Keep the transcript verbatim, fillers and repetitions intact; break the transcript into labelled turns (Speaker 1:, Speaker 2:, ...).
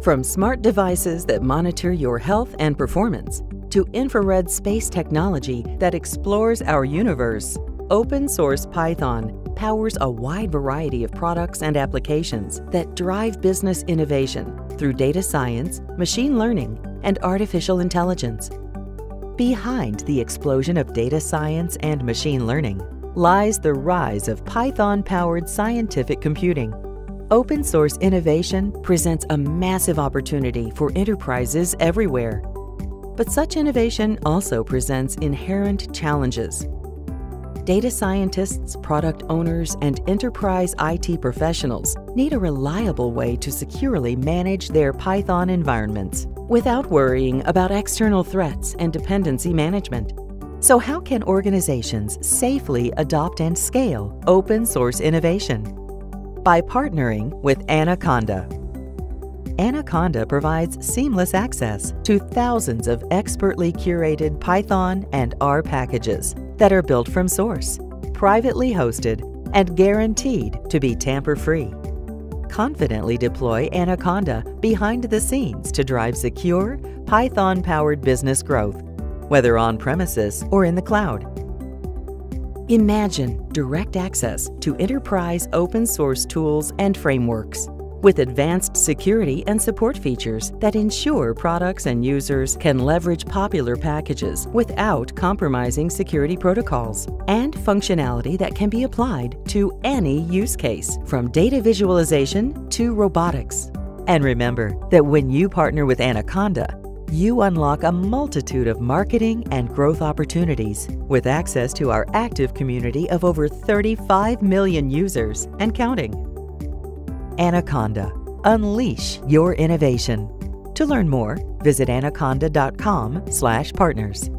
Speaker 1: From smart devices that monitor your health and performance to infrared space technology that explores our universe, open source Python powers a wide variety of products and applications that drive business innovation through data science, machine learning, and artificial intelligence. Behind the explosion of data science and machine learning lies the rise of Python-powered scientific computing. Open source innovation presents a massive opportunity for enterprises everywhere. But such innovation also presents inherent challenges. Data scientists, product owners, and enterprise I T professionals need a reliable way to securely manage their Python environments without worrying about external threats and dependency management. So how can organizations safely adopt and scale open source innovation? By partnering with Anaconda. Anaconda provides seamless access to thousands of expertly curated Python and R packages that are built from source, privately hosted, and guaranteed to be tamper-free. Confidently deploy Anaconda behind the scenes to drive secure, Python-powered business growth, whether on-premises or in the cloud. Imagine direct access to enterprise open-source tools and frameworks with advanced security and support features that ensure products and users can leverage popular packages without compromising security protocols, and functionality that can be applied to any use case, from data visualization to robotics. And remember that when you partner with Anaconda, you unlock a multitude of marketing and growth opportunities with access to our active community of over thirty-five million users and counting. Anaconda. Unleash your innovation. To learn more, visit anaconda dot com slash partners.